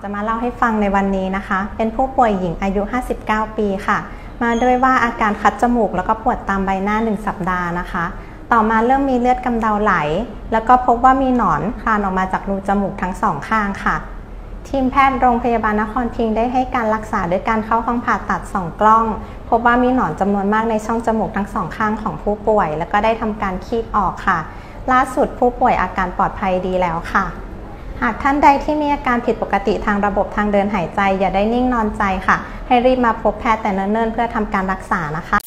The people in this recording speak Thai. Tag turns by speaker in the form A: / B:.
A: จะมาเล่าให้ฟังในวันนี้นะคะ เป็นผู้ป่วยหญิงอายุ 59 ปีค่ะ มาด้วยว่าอาการคัดจมูกแล้วก็ปวดตามใบหน้า1 สัปดาห์นะคะ ต่อมาเริ่มมีเลือดกำเดาไหล แล้วก็พบว่ามีหนอนคลานออกมาจากรูจมูกทั้ง2 ข้างค่ะ ทีมแพทย์โรงพยาบาลนครพิงค์ได้ให้การรักษาด้วยการเข้าห้องผ่าตัด2 กล้อง พบว่ามีหนอนจำนวนมากในช่องจมูกทั้ง2 ข้างของผู้ป่วย แล้วก็ได้ทำการคีบออกค่ะ ล่าสุดผู้ป่วยอาการปลอดภัยดีแล้วค่ะ หากท่านใดที่มีอาการผิดปกติทางระบบทางเดินหายใจอย่าได้นิ่งนอนใจค่ะ ให้รีบมาพบแพทย์แต่เนิ่นๆเพื่อทำการรักษานะคะ